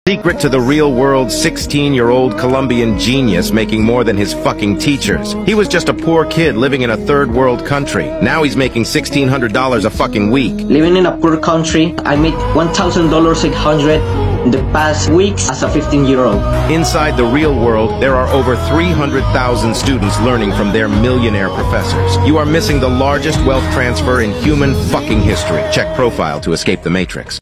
Secret to the real world 16-year-old Colombian genius making more than his fucking teachers. He was just a poor kid living in a third world country. Now he's making $1,600 a fucking week. Living in a poor country, I made $1,800 in the past weeks as a 15-year-old. Inside the real world, there are over 300,000 students learning from their millionaire professors. You are missing the largest wealth transfer in human fucking history. Check profile to escape the matrix.